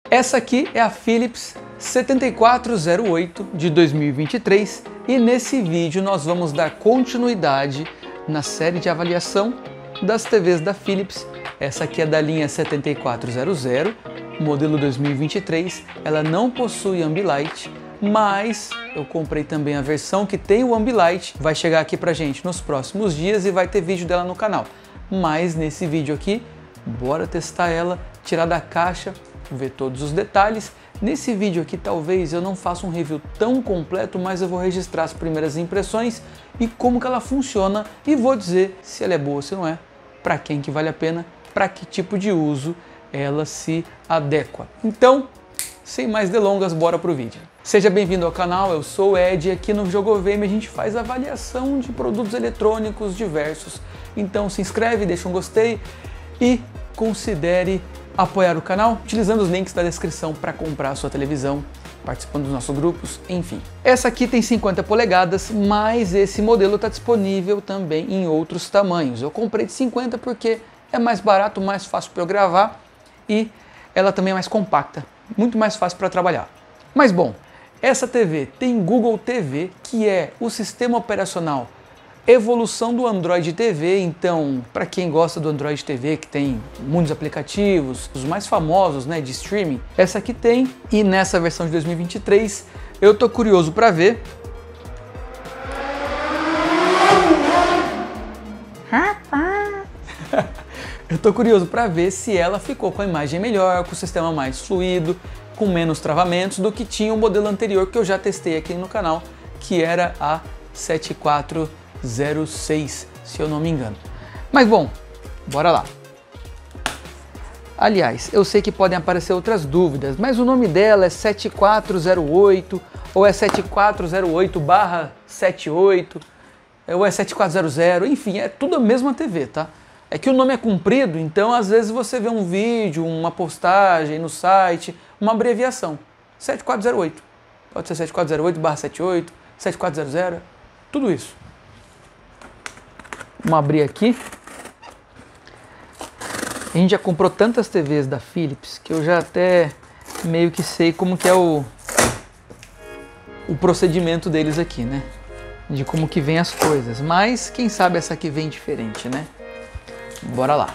Essa aqui é a Philips 7408 de 2023 e nesse vídeo nós vamos dar continuidade na série de avaliação das TVs da Philips. Essa aqui é da linha 7400, modelo 2023, ela não possui Ambilight, mas eu comprei também a versão que tem o Ambilight, vai chegar aqui pra gente nos próximos dias e vai ter vídeo dela no canal. Mas nesse vídeo aqui, bora testar ela, tirar da caixa, ver todos os detalhes. Nesse vídeo aqui talvez eu não faça um review tão completo, mas eu vou registrar as primeiras impressões e como que ela funciona e vou dizer se ela é boa ou se não é, para quem que vale a pena, para que tipo de uso ela se adequa. Então, sem mais delongas, bora pro vídeo. Seja bem-vindo ao canal, eu sou o Ed e aqui no Jogoveme a gente faz avaliação de produtos eletrônicos diversos. Então se inscreve, deixa um gostei e considere apoiar o canal utilizando os links da descrição para comprar a sua televisão, participando dos nossos grupos, enfim. Essa aqui tem 50 polegadas, mas esse modelo está disponível também em outros tamanhos. Eu comprei de 50 porque é mais barato, mais fácil para eu gravar e ela também é mais compacta, muito mais fácil para trabalhar. Mas bom, essa TV tem Google TV, que é o sistema operacional evolução do Android TV. Então, para quem gosta do Android TV, que tem muitos aplicativos, os mais famosos, né, de streaming, essa aqui tem. E nessa versão de 2023, eu tô curioso para ver. Eu tô curioso para ver se ela ficou com a imagem melhor, com o sistema mais fluido, com menos travamentos do que tinha o modelo anterior que eu já testei aqui no canal, que era a 7406, se eu não me engano. Mas bom, bora lá. Aliás, eu sei que podem aparecer outras dúvidas, mas o nome dela é 7408 ou é 7408/78 ou é 7400, enfim, é tudo a mesma TV, tá? É que o nome é comprido, então às vezes você vê um vídeo, uma postagem no site, uma abreviação. 7408. Pode ser 7408/78, 7400, tudo isso. Vamos abrir aqui. A gente já comprou tantas TVs da Philips que eu já até meio que sei como que é o procedimento deles aqui, né? De como que vem as coisas. Mas quem sabe essa aqui vem diferente, né? Bora lá.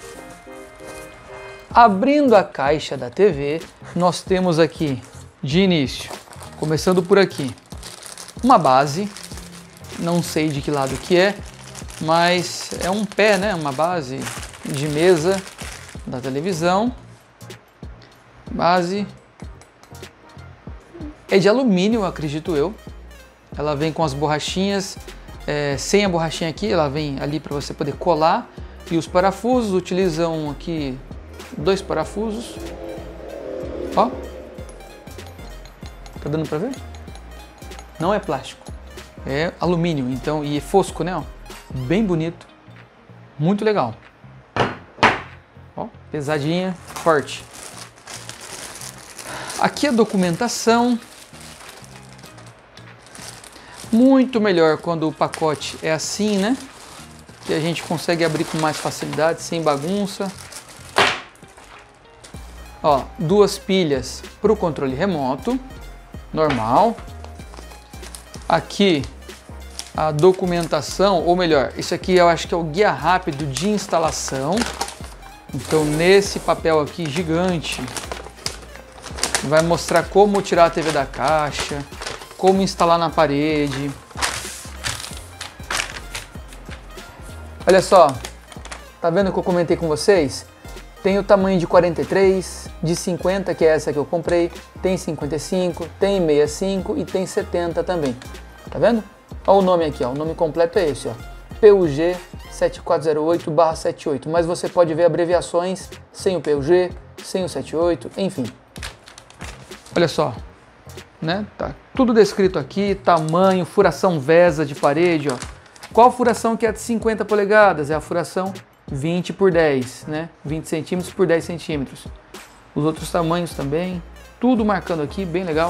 Abrindo a caixa da TV, nós temos aqui, de início, começando por aqui, uma base, não sei de que lado que é, mas é um pé, né? Uma base de mesa da televisão. Base é de alumínio, acredito eu. Ela vem com as borrachinhas, sem a borrachinha aqui, ela vem ali para você poder colar. E os parafusos, utilizam aqui 2 parafusos. Ó, tá dando para ver? Não é plástico, é alumínio, então, e é fosco, né? Ó, bem bonito, muito legal. Ó, pesadinha, forte. Aqui a documentação. Muito melhor quando o pacote é assim, né? Que a gente consegue abrir com mais facilidade, sem bagunça. Ó, 2 pilhas para o controle remoto, normal. Aqui a documentação, ou melhor, isso aqui eu acho que é o guia rápido de instalação. Então nesse papel aqui gigante, vai mostrar como tirar a TV da caixa, como instalar na parede. Olha só, tá vendo que eu comentei com vocês? Tem o tamanho de 43, de 50, que é essa que eu comprei, tem 55, tem 65 e tem 70 também. Tá vendo? Olha o nome aqui, ó. O nome completo é esse, ó. PUG 7408/78, mas você pode ver abreviações sem o PUG, sem o 78, enfim. Olha só, né? Tá tudo descrito aqui, tamanho, furação VESA de parede, ó. Qual furação que é de 50 polegadas? É a furação 20 por 10, né? 20 centímetros por 10 centímetros. Os outros tamanhos também, tudo marcando aqui, bem legal.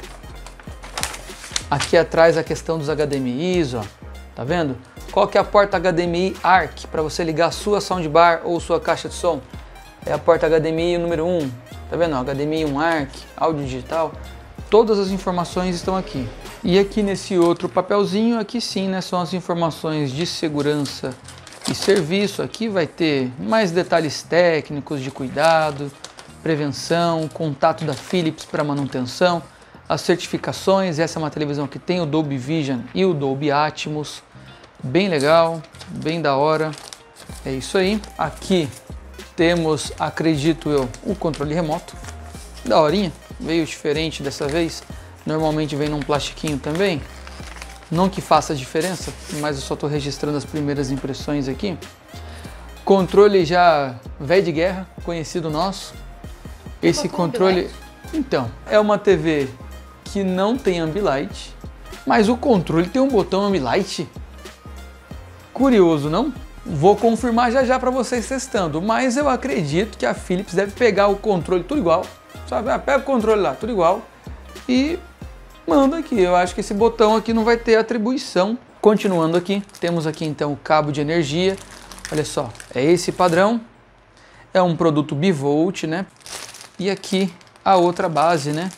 Aqui atrás a questão dos HDMIs, ó. Tá vendo? Qual que é a porta HDMI ARC para você ligar a sua soundbar ou sua caixa de som? É a porta HDMI número 1. Tá vendo? HDMI 1 ARC, áudio digital, todas as informações estão aqui. E aqui nesse outro papelzinho, aqui sim, né, são as informações de segurança e serviço. Aqui vai ter mais detalhes técnicos de cuidado, prevenção, contato da Philips para manutenção, as certificações. Essa é uma televisão que tem o Dolby Vision e o Dolby Atmos, bem legal, bem da hora. É isso aí. Aqui temos, acredito eu, o controle remoto, da horinha, veio diferente dessa vez. Normalmente vem num plastiquinho também, não que faça diferença, mas eu só estou registrando as primeiras impressões aqui. Controle já velho de guerra, conhecido nosso. Esse controle, então, é uma TV que não tem Ambilight, mas o controle tem um botão Ambilight. Curioso, não? Vou confirmar já já para vocês testando, mas eu acredito que a Philips deve pegar o controle tudo igual, sabe? Pega o controle lá, tudo igual, e manda aqui. Eu acho que esse botão aqui não vai ter atribuição. Continuando aqui, temos aqui então o cabo de energia. Olha só, é esse padrão, é um produto bivolt, né? E aqui a outra base, né?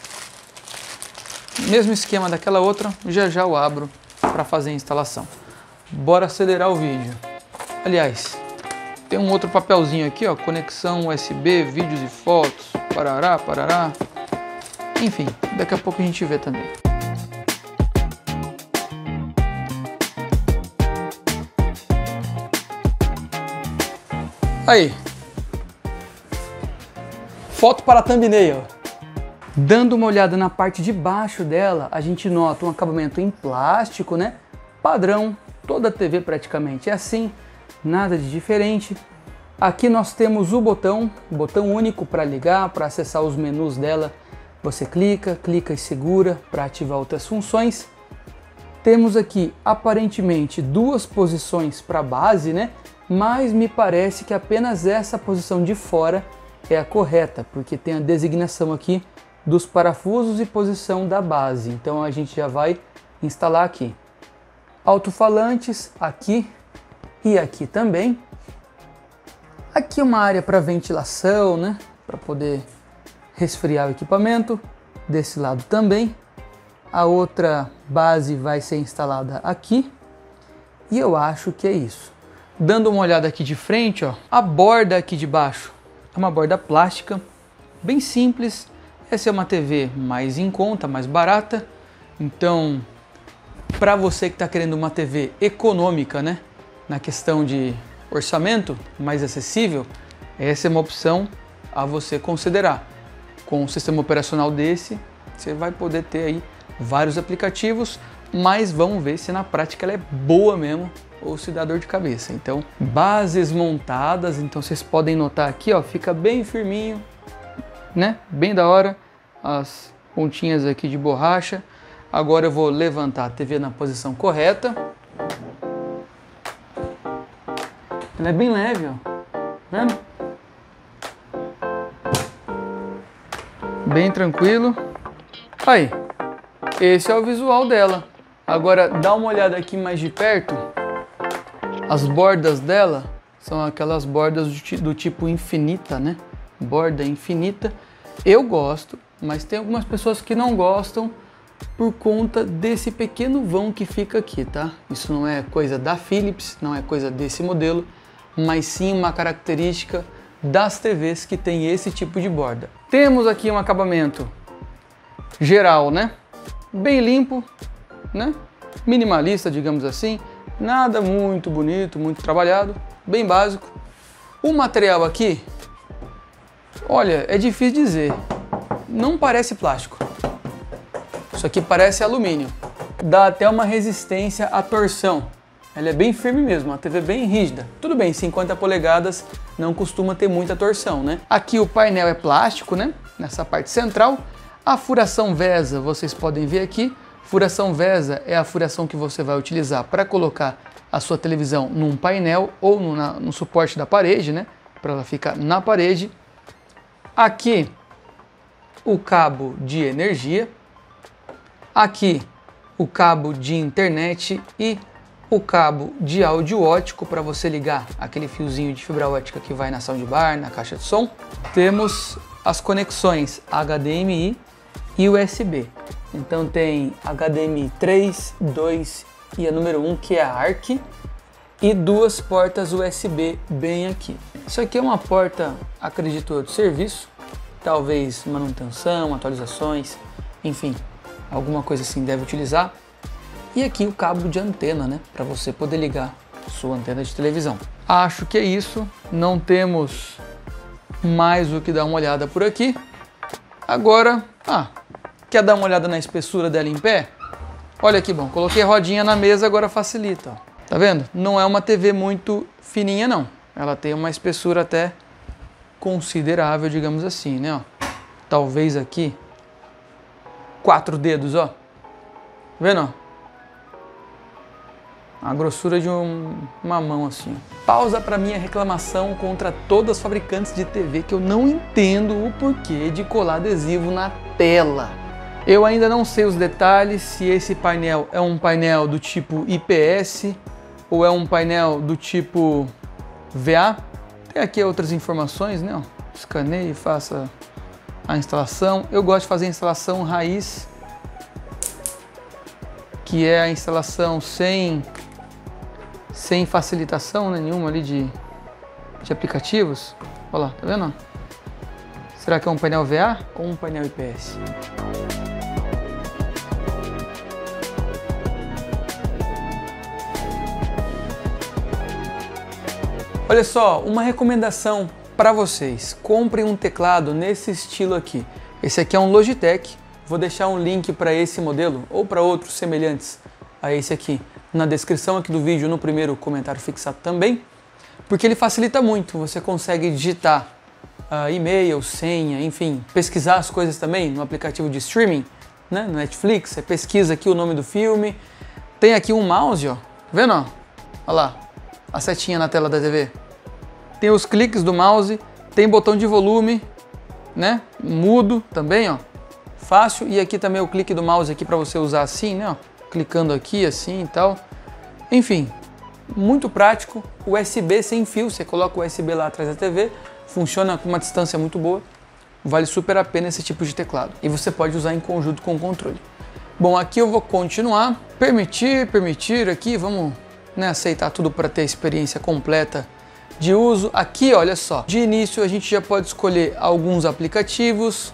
Mesmo esquema daquela outra, já já eu abro para fazer a instalação. Bora acelerar o vídeo. Aliás, tem um outro papelzinho aqui, ó, conexão USB, vídeos e fotos, parará, parará. Enfim, daqui a pouco a gente vê também. Aí, foto para a thumbnail. Dando uma olhada na parte de baixo dela, a gente nota um acabamento em plástico, né? Padrão, toda a TV praticamente é assim, nada de diferente. Aqui nós temos o botão único para ligar, para acessar os menus dela. Você clica e segura para ativar outras funções. Temos aqui aparentemente duas posições para base, né? Mas me parece que apenas essa posição de fora é a correta, porque tem a designação aqui dos parafusos e posição da base. Então a gente já vai instalar aqui. Alto-falantes aqui e aqui também. Aqui uma área para ventilação, né? Para poder resfriar o equipamento. Desse lado também. A outra base vai ser instalada aqui. E eu acho que é isso. Dando uma olhada aqui de frente, ó, a borda aqui de baixo é uma borda plástica, bem simples. Essa é uma TV mais em conta, mais barata. Então, para você que está querendo uma TV econômica, né, na questão de orçamento, mais acessível, essa é uma opção a você considerar. Com um sistema operacional desse, você vai poder ter aí vários aplicativos, mas vamos ver se na prática ela é boa mesmo ou se dá dor de cabeça. Então, bases montadas, então vocês podem notar aqui, ó, fica bem firminho, né? Bem da hora, as pontinhas aqui de borracha. Agora eu vou levantar a TV na posição correta. Ela é bem leve, ó, vendo? Bem tranquilo. Aí, esse é o visual dela. Agora dá uma olhada aqui mais de perto. As bordas dela são aquelas bordas do tipo infinita, né? Borda infinita. Eu gosto, mas tem algumas pessoas que não gostam por conta desse pequeno vão que fica aqui, tá? Isso não é coisa da Philips, não é coisa desse modelo, mas sim uma característica das TVs que tem esse tipo de borda. Temos aqui um acabamento geral, né? Bem limpo, né? Minimalista, digamos assim. Nada muito bonito, muito trabalhado, bem básico. O material aqui, olha, é difícil dizer. Não parece plástico. Isso aqui parece alumínio. Dá até uma resistência à torção. Ela é bem firme mesmo, a TV é bem rígida. Tudo bem, 50 polegadas não costuma ter muita torção, né? Aqui o painel é plástico, né? Nessa parte central. A furação VESA, vocês podem ver aqui. Furação VESA é a furação que você vai utilizar para colocar a sua televisão num painel ou no suporte da parede, né? Para ela ficar na parede. Aqui o cabo de energia. Aqui o cabo de internet e o cabo de áudio ótico para você ligar aquele fiozinho de fibra ótica que vai na soundbar, na caixa de som. Temos as conexões HDMI e USB. Então tem HDMI 3, 2 e a número 1, que é a ARC, e duas portas USB bem aqui. Isso aqui é uma porta, acredito eu, de serviço, talvez manutenção, atualizações, enfim, alguma coisa assim deve utilizar. E aqui o cabo de antena, né, para você poder ligar sua antena de televisão. Acho que é isso, não temos mais o que dar uma olhada por aqui. Agora, quer dar uma olhada na espessura dela em pé? Olha que bom, coloquei a rodinha na mesa, agora facilita, ó. Tá vendo? Não é uma TV muito fininha não, ela tem uma espessura até considerável, digamos assim, né, ó. Talvez aqui 4 dedos, ó. Tá vendo, ó? A grossura de uma mão assim. Pausa para minha reclamação contra todas as fabricantes de TV que eu não entendo o porquê de colar adesivo na tela. Eu ainda não sei os detalhes, se esse painel é um painel do tipo IPS ou é um painel do tipo VA. Tem aqui outras informações, né? Escaneie e faça a instalação. Eu gosto de fazer a instalação raiz, que é a instalação sem facilitação, né, nenhuma ali de aplicativos. Olha lá, tá vendo? Será que é um painel VA ou um painel IPS? Olha só, uma recomendação para vocês. Comprem um teclado nesse estilo aqui. Esse aqui é um Logitech. Vou deixar um link para esse modelo ou para outros semelhantes a esse aqui na descrição aqui do vídeo, no primeiro comentário fixado também, porque ele facilita muito. Você consegue digitar e-mail, senha, enfim, pesquisar as coisas também no aplicativo de streaming, né, no Netflix. Você pesquisa aqui o nome do filme. Tem aqui um mouse, ó, tá vendo? Ó? Olha lá, a setinha na tela da TV. Tem os cliques do mouse, tem botão de volume, né, mudo também, ó, fácil. E aqui também o clique do mouse aqui para você usar assim, né, ó, clicando aqui assim e tal. Enfim, muito prático. USB sem fio, você coloca o USB lá atrás da TV, funciona com uma distância muito boa. Vale super a pena esse tipo de teclado. E você pode usar em conjunto com o controle. Bom, aqui eu vou continuar. Permitir aqui, vamos, né, aceitar tudo para ter a experiência completa de uso. Aqui, olha só, de início a gente já pode escolher alguns aplicativos.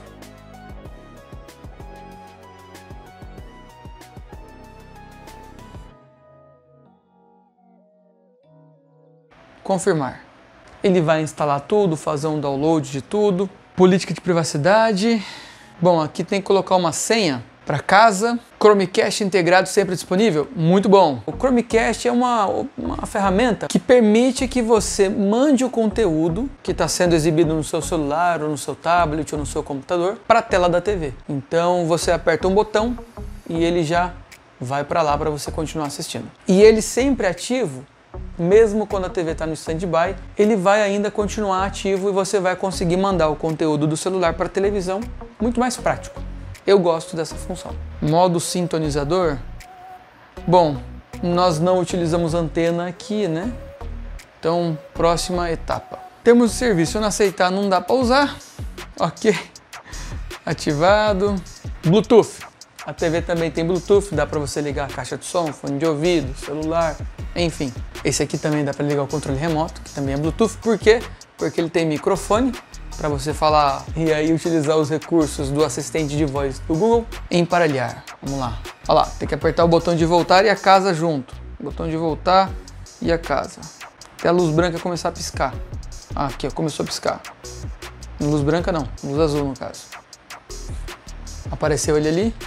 Confirmar. Ele vai instalar tudo, fazer um download de tudo. Política de privacidade. Bom, aqui tem que colocar uma senha para casa. Chromecast integrado sempre disponível. Muito bom. O Chromecast é uma ferramenta que permite que você mande o conteúdo que está sendo exibido no seu celular, ou no seu tablet, ou no seu computador, para a tela da TV. Então você aperta um botão e ele já vai para lá para você continuar assistindo. E ele sempre ativo. Mesmo quando a TV está no stand-by, ele vai ainda continuar ativo e você vai conseguir mandar o conteúdo do celular para a televisão, muito mais prático. Eu gosto dessa função. Modo sintonizador. Bom, nós não utilizamos antena aqui, né? Então, próxima etapa. Termos de serviço, não aceitar, não dá para usar. Ok. Ativado. Bluetooth. A TV também tem Bluetooth, dá para você ligar a caixa de som, fone de ouvido, celular, enfim. Esse aqui também dá para ligar o controle remoto, que também é Bluetooth. Por quê? Porque ele tem microfone para você falar e aí utilizar os recursos do assistente de voz do Google. Emparelhar. Vamos lá. Olha lá, tem que apertar o botão de voltar e a casa junto. Botão de voltar e a casa. Até a luz branca começar a piscar. Ah, aqui, ó, começou a piscar. Luz branca não, luz azul no caso. Apareceu ele ali.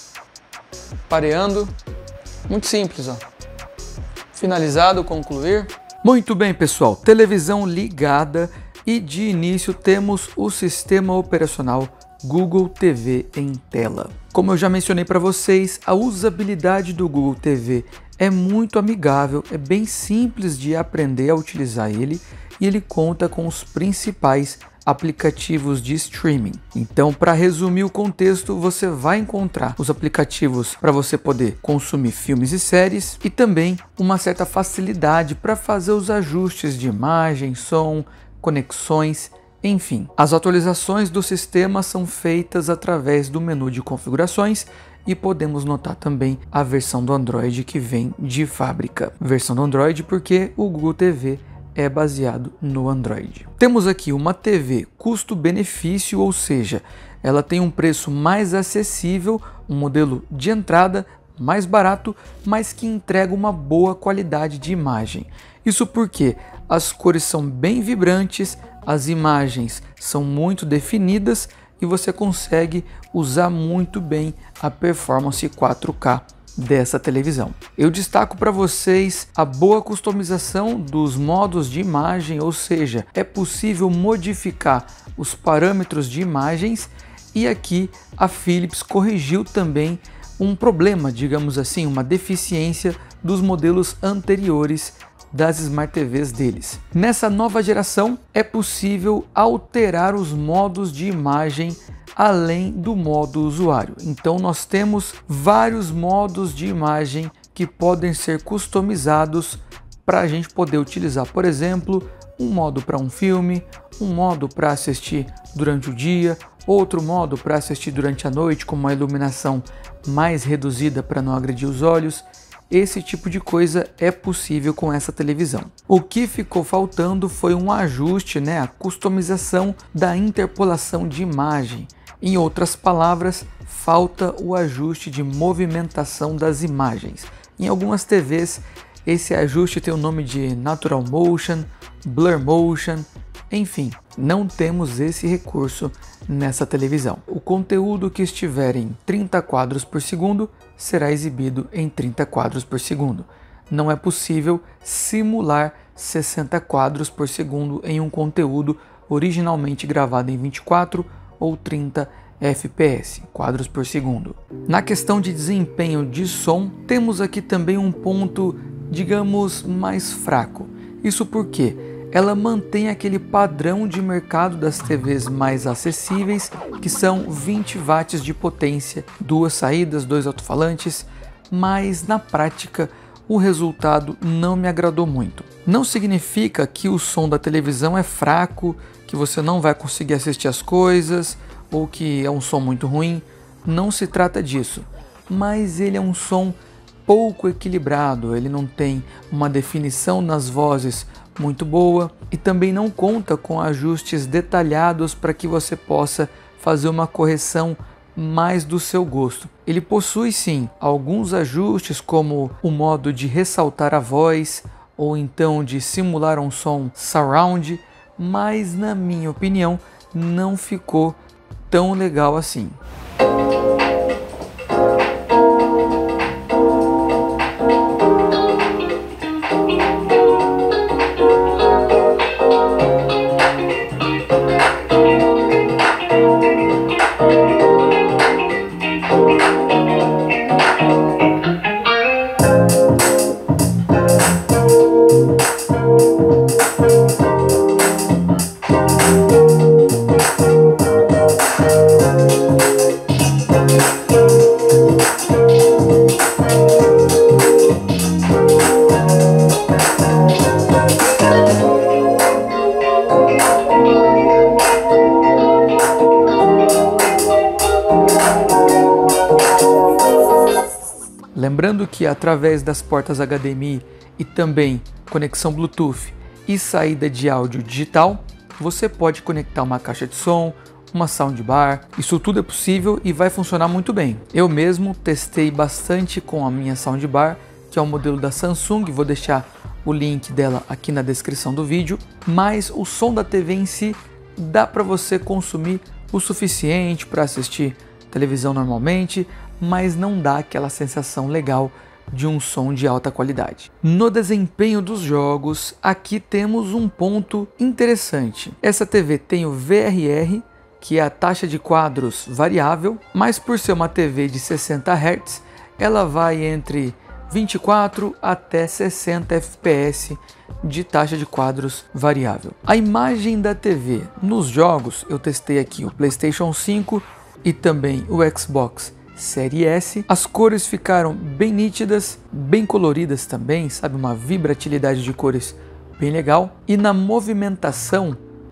Pareando. Muito simples, ó. Finalizado, concluir. Muito bem, pessoal. Televisão ligada e de início temos o sistema operacional Google TV em tela. Como eu já mencionei para vocês, a usabilidade do Google TV é muito amigável, é bem simples de aprender a utilizar ele e ele conta com os principais aplicativos de streaming. Então, para resumir o contexto, você vai encontrar os aplicativos para você poder consumir filmes e séries e também uma certa facilidade para fazer os ajustes de imagem, som, conexões, Enfim, as atualizações do sistema são feitas através do menu de configurações e podemos notar também a versão do Android que vem de fábrica. Versão do Android porque o Google TV é baseado no Android. Temos aqui uma TV custo-benefício, ou seja, ela tem um preço mais acessível, um modelo de entrada mais barato, mas que entrega uma boa qualidade de imagem. Isso porque as cores são bem vibrantes, as imagens são muito definidas e você consegue usar muito bem a performance 4K dessa televisão. Eu destaco para vocês a boa customização dos modos de imagem, ou seja, é possível modificar os parâmetros de imagens, e aqui a Philips corrigiu também um problema, digamos assim, uma deficiência dos modelos anteriores das Smart TVs deles. Nessa nova geração é possível alterar os modos de imagem além do modo usuário. Então nós temos vários modos de imagem que podem ser customizados para a gente poder utilizar, por exemplo, um modo para um filme, um modo para assistir durante o dia, outro modo para assistir durante a noite com uma iluminação mais reduzida para não agredir os olhos. Esse tipo de coisa é possível com essa televisão. O que ficou faltando foi um ajuste, a customização da interpolação de imagem. Em outras palavras, falta o ajuste de movimentação das imagens. Em algumas TVs, esse ajuste tem o nome de Natural Motion, Blur Motion, enfim, não temos esse recurso nessa televisão. O conteúdo que estiver em 30 quadros por segundo será exibido em 30 quadros por segundo. Não é possível simular 60 quadros por segundo em um conteúdo originalmente gravado em 24 ou 30 FPS, quadros por segundo. Na questão de desempenho de som, temos aqui também um ponto, digamos, mais fraco. Isso porque ela mantém aquele padrão de mercado das TVs mais acessíveis, que são 20 watts de potência, 2 saídas, 2 alto-falantes, mas na prática o resultado não me agradou muito. Não significa que o som da televisão é fraco, que você não vai conseguir assistir as coisas, ou que é um som muito ruim, não se trata disso, mas ele é um som pouco equilibrado, ele não tem uma definição nas vozes muito boa e também não conta com ajustes detalhados para que você possa fazer uma correção mais do seu gosto. Ele possui sim alguns ajustes, como o modo de ressaltar a voz ou então de simular um som surround, mas na minha opinião não ficou tão legal assim. Lembrando que através das portas HDMI e também conexão Bluetooth e saída de áudio digital, você pode conectar uma caixa de som, uma soundbar, isso tudo é possível e vai funcionar muito bem. Eu mesmo testei bastante com a minha soundbar, que é um modelo da Samsung, vou deixar o link dela aqui na descrição do vídeo, mas o som da TV em si dá para você consumir o suficiente para assistir televisão normalmente, mas não dá aquela sensação legal de um som de alta qualidade. No desempenho dos jogos, aqui temos um ponto interessante. Essa TV tem o VRR, que é a taxa de quadros variável, mas por ser uma TV de 60 Hz, ela vai entre 24 até 60 FPS de taxa de quadros variável. A imagem da TV nos jogos, eu testei aqui o PlayStation 5 e também o Xbox Series S. As cores ficaram bem nítidas, bem coloridas também, sabe? Uma vibratilidade de cores bem legal. E na movimentação,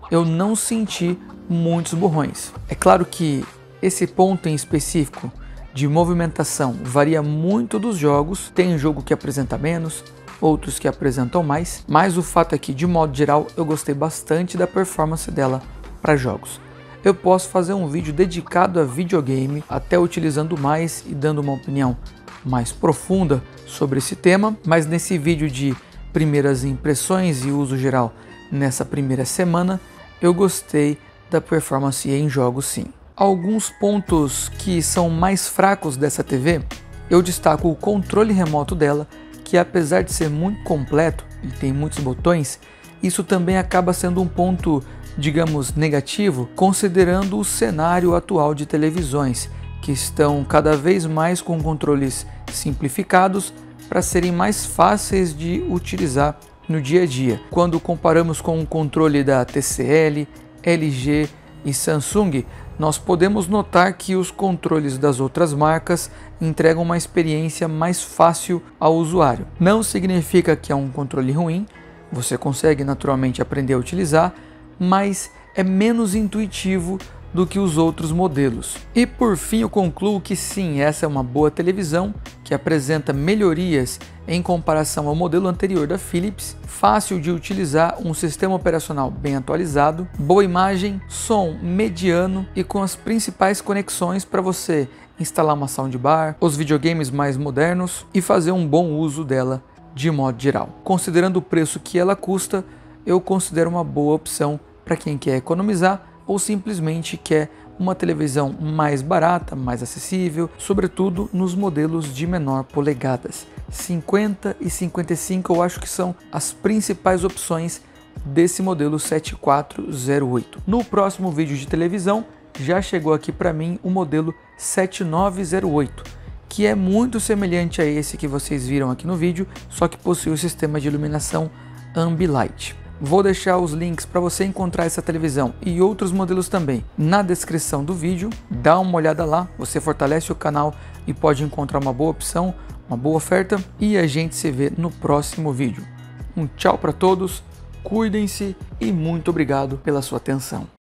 eu não senti muitos borrões. É claro que esse ponto em específico de movimentação varia muito dos jogos, tem jogo que apresenta menos, outros que apresentam mais, mas o fato é que, de modo geral, eu gostei bastante da performance dela para jogos. Eu posso fazer um vídeo dedicado a videogame, até utilizando mais e dando uma opinião mais profunda sobre esse tema, mas nesse vídeo de primeiras impressões e uso geral nessa primeira semana, eu gostei da performance em jogos sim. Alguns pontos que são mais fracos dessa TV, eu destaco o controle remoto dela, que apesar de ser muito completo e tem muitos botões, isso também acaba sendo um ponto, digamos, negativo, considerando o cenário atual de televisões, que estão cada vez mais com controles simplificados para serem mais fáceis de utilizar no dia a dia. Quando comparamos com o controle da TCL, LG e Samsung, nós podemos notar que os controles das outras marcas entregam uma experiência mais fácil ao usuário. Não significa que é um controle ruim, você consegue naturalmente aprender a utilizar, mas é menos intuitivo do que os outros modelos. E por fim eu concluo que sim, essa é uma boa televisão que apresenta melhorias em comparação ao modelo anterior da Philips, fácil de utilizar, um sistema operacional bem atualizado, boa imagem, som mediano e com as principais conexões para você instalar uma soundbar, os videogames mais modernos e fazer um bom uso dela de modo geral. Considerando o preço que ela custa, eu considero uma boa opção para quem quer economizar ou simplesmente quer uma televisão mais barata, mais acessível, sobretudo nos modelos de menor polegadas. 50 e 55 eu acho que são as principais opções desse modelo 7408. No próximo vídeo de televisão já chegou aqui para mim o modelo 7908, que é muito semelhante a esse que vocês viram aqui no vídeo, só que possui o sistema de iluminação Ambilight. Vou deixar os links para você encontrar essa televisão e outros modelos também na descrição do vídeo. Dá uma olhada lá, você fortalece o canal e pode encontrar uma boa opção, uma boa oferta, e a gente se vê no próximo vídeo. Um tchau para todos, cuidem-se e muito obrigado pela sua atenção.